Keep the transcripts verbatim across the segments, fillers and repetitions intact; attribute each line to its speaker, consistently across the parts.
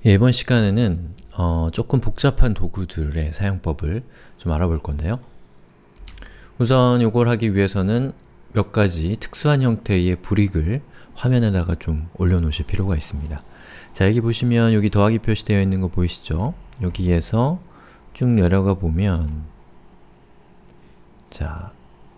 Speaker 1: 예, 이번 시간에는 어, 조금 복잡한 도구들의 사용법을 좀 알아볼 건데요. 우선 이걸 하기 위해서는 몇 가지 특수한 형태의 브릭을 화면에다가 좀 올려놓으실 필요가 있습니다. 자, 여기 보시면 여기 더하기 표시되어 있는 거 보이시죠? 여기에서 쭉 내려가 보면 자,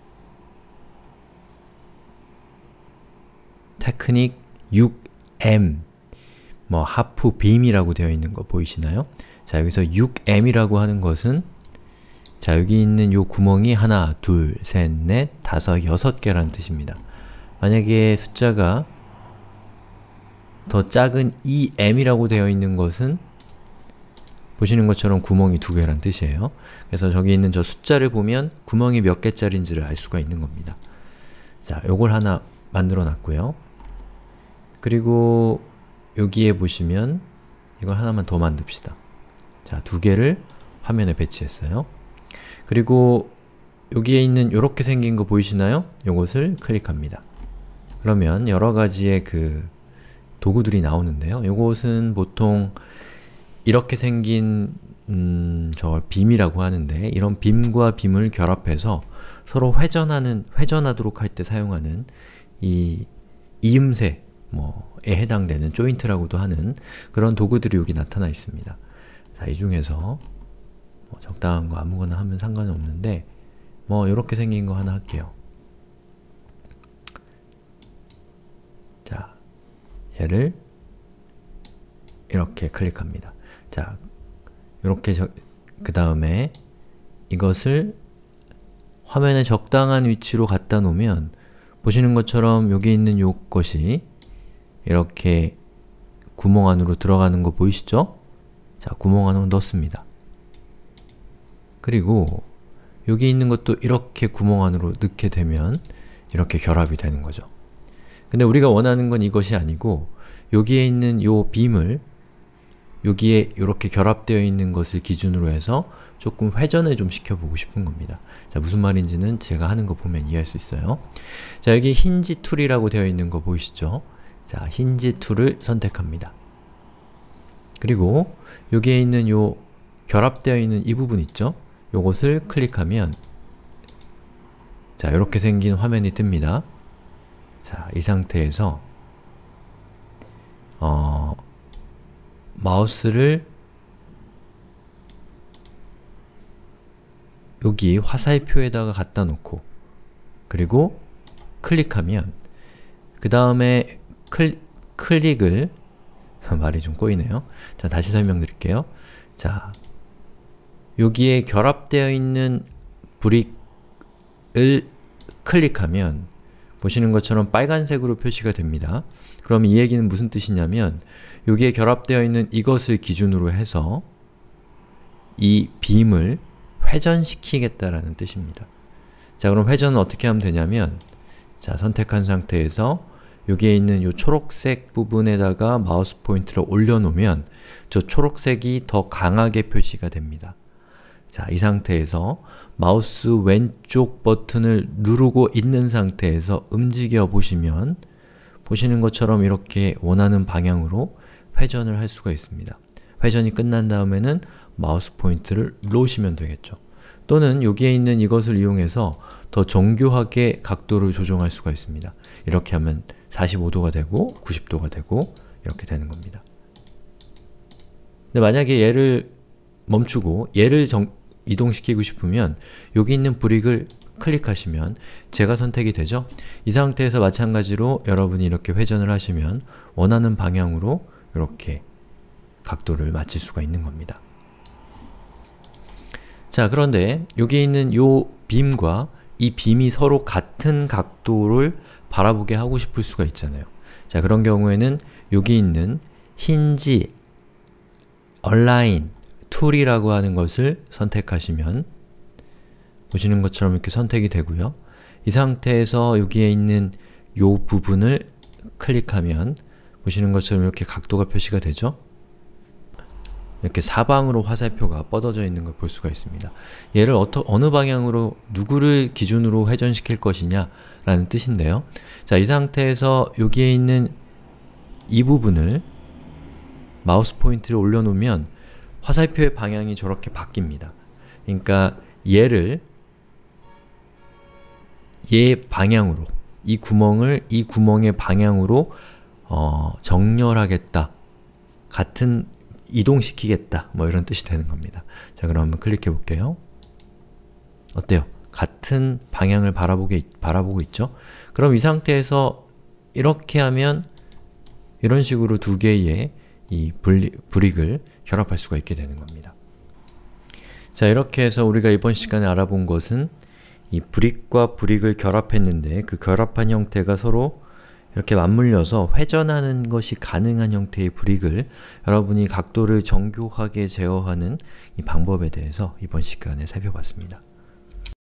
Speaker 1: 테크닉 육 엠 뭐 하프 빔이라고 되어 있는 거 보이시나요? 자, 여기서 육 엠이라고 하는 것은 자, 여기 있는 요 구멍이 하나, 둘, 셋, 넷, 다섯, 여섯 개라는 뜻입니다. 만약에 숫자가 더 작은 이 엠이라고 되어 있는 것은 보시는 것처럼 구멍이 두 개란 뜻이에요. 그래서 저기 있는 저 숫자를 보면 구멍이 몇 개짜리인지를 알 수가 있는 겁니다. 자, 요걸 하나 만들어 놨고요. 그리고 여기에 보시면 이걸 하나만 더 만듭시다. 자, 두 개를 화면에 배치했어요. 그리고 여기에 있는 요렇게 생긴 거 보이시나요? 요것을 클릭합니다. 그러면 여러가지의 그 도구들이 나오는데요. 요것은 보통 이렇게 생긴 음, 저걸 빔이라고 하는데 이런 빔과 빔을 결합해서 서로 회전하는, 회전하도록 할 때 사용하는 이 이음새 뭐에 해당되는 조인트라고도 하는 그런 도구들이 여기 나타나 있습니다. 자, 이 중에서 뭐 적당한 거 아무거나 하면 상관은 없는데 뭐 요렇게 생긴 거 하나 할게요. 자, 얘를 이렇게 클릭합니다. 자, 요렇게 그 다음에 이것을 화면에 적당한 위치로 갖다 놓으면 보시는 것처럼 여기 있는 요것이 이렇게 구멍 안으로 들어가는 거 보이시죠? 자, 구멍 안으로 넣습니다. 그리고 여기 있는 것도 이렇게 구멍 안으로 넣게 되면 이렇게 결합이 되는 거죠. 근데 우리가 원하는 건 이것이 아니고 여기에 있는 요 빔을 여기에 이렇게 결합되어 있는 것을 기준으로 해서 조금 회전을 좀 시켜보고 싶은 겁니다. 자, 무슨 말인지는 제가 하는 거 보면 이해할 수 있어요. 자, 여기 힌지 툴이라고 되어 있는 거 보이시죠? 자, 힌지 툴을 선택합니다. 그리고 여기에 있는 요 결합되어 있는 이 부분 있죠? 요것을 클릭하면 자, 이렇게 생긴 화면이 뜹니다. 자, 이 상태에서 어, 마우스를 여기 화살표에다가 갖다 놓고 그리고 클릭하면 그 다음에 클, 클릭을 말이 좀 꼬이네요. 자, 다시 설명드릴게요. 자, 여기에 결합되어 있는 브릭을 클릭하면 보시는 것처럼 빨간색으로 표시가 됩니다. 그럼 이 얘기는 무슨 뜻이냐면 여기에 결합되어 있는 이것을 기준으로 해서 이 빔을 회전시키겠다라는 뜻입니다. 자, 그럼 회전은 어떻게 하면 되냐면 자, 선택한 상태에서 여기에 있는 이 초록색 부분에다가 마우스 포인트를 올려놓으면 저 초록색이 더 강하게 표시가 됩니다. 자, 이 상태에서 마우스 왼쪽 버튼을 누르고 있는 상태에서 움직여 보시면 보시는 것처럼 이렇게 원하는 방향으로 회전을 할 수가 있습니다. 회전이 끝난 다음에는 마우스 포인트를 놓으시면 되겠죠. 또는 여기에 있는 이것을 이용해서 더 정교하게 각도를 조정할 수가 있습니다. 이렇게 하면 사십오 도가 되고 구십 도가 되고 이렇게 되는 겁니다. 근데 만약에 얘를 멈추고 얘를 정, 이동시키고 싶으면 여기 있는 브릭을 클릭하시면 제가 선택이 되죠? 이 상태에서 마찬가지로 여러분이 이렇게 회전을 하시면 원하는 방향으로 이렇게 각도를 맞출 수가 있는 겁니다. 자, 그런데 여기 있는 요 빔과 이 빔이 서로 같은 각도를 바라보게 하고 싶을 수가 있잖아요. 자, 그런 경우에는 여기 있는 힌지, 얼라인, 툴이라고 하는 것을 선택하시면 보시는 것처럼 이렇게 선택이 되고요. 이 상태에서 여기에 있는 요 부분을 클릭하면 보시는 것처럼 이렇게 각도가 표시가 되죠? 이렇게 사방으로 화살표가 뻗어져 있는 걸 볼 수가 있습니다. 얘를 어떠, 어느 방향으로 누구를 기준으로 회전시킬 것이냐 라는 뜻인데요. 자, 이 상태에서 여기에 있는 이 부분을 마우스 포인트를 올려놓으면 화살표의 방향이 저렇게 바뀝니다. 그러니까 얘를 얘 방향으로, 이 구멍을 이 구멍의 방향으로 어, 정렬하겠다, 같은 이동시키겠다, 뭐 이런 뜻이 되는 겁니다. 자, 그럼 한번 클릭해 볼게요. 어때요? 같은 방향을 바라보게, 바라보고 있죠? 그럼 이 상태에서 이렇게 하면 이런 식으로 두 개의 이 블리, 브릭을 결합할 수가 있게 되는 겁니다. 자, 이렇게 해서 우리가 이번 시간에 알아본 것은 이 브릭과 브릭을 결합했는데 그 결합한 형태가 서로 이렇게 맞물려서 회전하는 것이 가능한 형태의 브릭을 여러분이 각도를 정교하게 제어하는 이 방법에 대해서 이번 시간에 살펴봤습니다.